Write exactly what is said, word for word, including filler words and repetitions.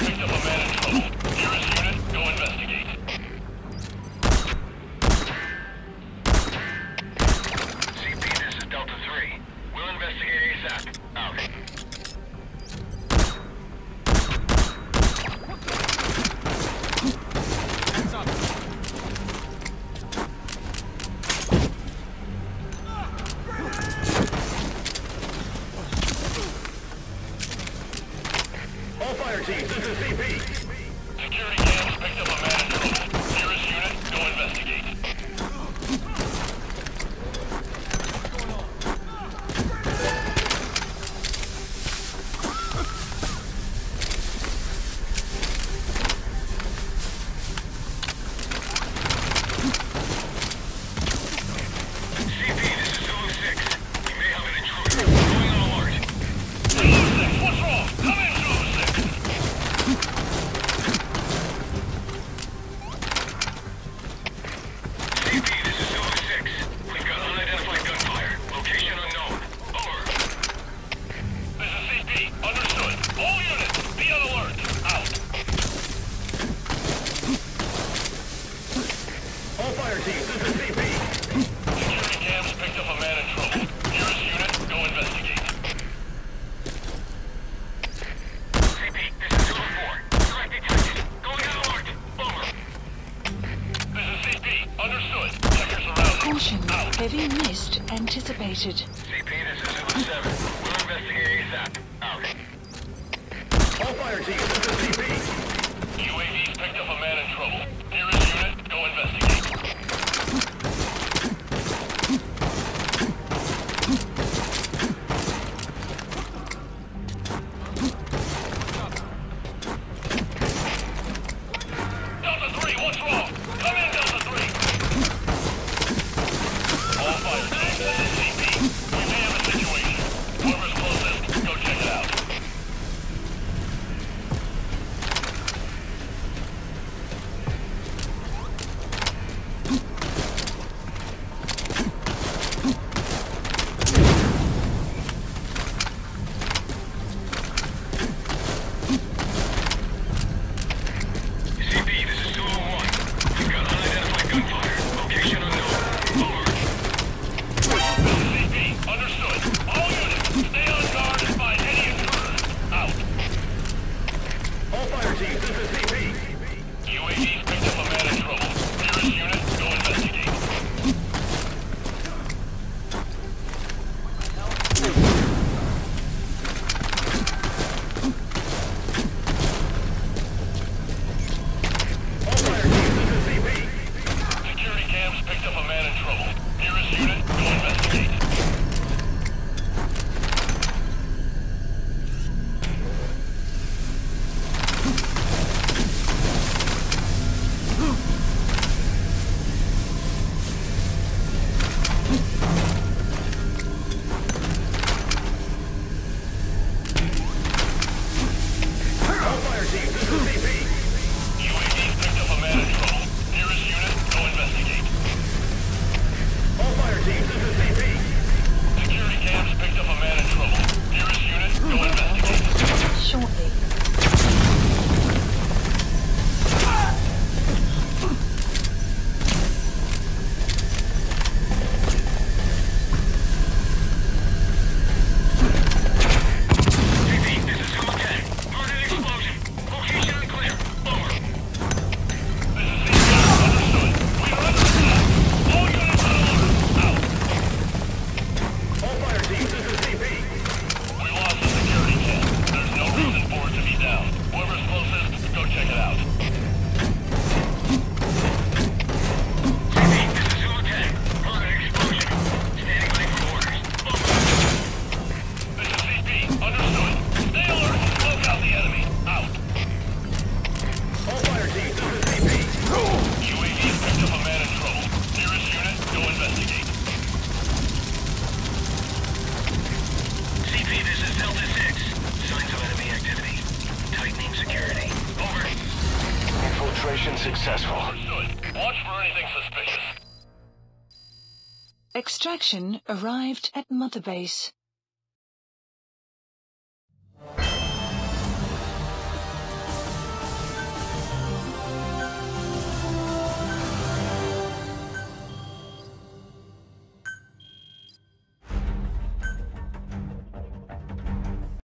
picked up a man in trouble. Nearest unit, go investigate. C P, this is Delta three. We'll investigate ASAP. Out. Hands up. All fire teams, this is C P. Security cams picked up a man in trouble. Nearest unit, go investigate. C P, this is Zulu six. We may have an intruder. Going on alert. Zulu six, what's wrong? Come in, Zulu six. C P, this is Zulu six. We've got unidentified gunfire. Location unknown. Over. This is C P. Understood. All units, be on alert. Out. All fire teams, this is C P. Security cams picked up a man in trouble. Nearest unit, go investigate. C P, this is Zulu four. Threat detected. Going on alert. Over. This is C P. Understood. Checkers around. Caution, Out. heavy mist anticipated. C P, this is Zulu seven. We'll investigate ASAP. Out. All fire teams, this is C P. U A V's picked up a man in trouble. Nearest unit, go investigate. Delta three, what's wrong? Come in, Delta three. All fire teams, this is C P. We may have a situation. Whoever's closest, go check it out. C P, this is Zulu one. We've got unidentified gunfire. Location unknown. Over. This is C P. Understood. All units, stay on guard and find any intruders. Out. All fire teams, this is C P. U A V's picked up a man in trouble. Nearest unit, go investigate. All fire teams, this is C P. Security cams picked up a man in trouble. Nearest unit, go investigate. All fire teams, this is C P. U A V's picked up a man in trouble. Nearest unit, go investigate. All fire teams, this is C P. Security cams picked up a man in trouble. Nearest unit, go investigate. Shortly. C P, this is Zulu ten. Heard an explosion. Location unclear. Over. This is C P. Understood. We are under attack. All units on alert. Out. All fire teams, this is C P. We lost the security cam. There's no reason for it to be down. Whoever's closest, go check it out. C P, this is Zulu ten. Heard an explosion. Standing by for orders. Over. This is C P. Understood. Stay alert and smoke out the enemy. Out. All fire teams, this is C P. U A V picked up a man in trouble. Nearest unit, go investigate. C P, this is Delta six. Signs of enemy activity. Tightening security. Over. Infiltration successful. Understood. Watch for anything suspicious. Extraction arrived at Mother Base.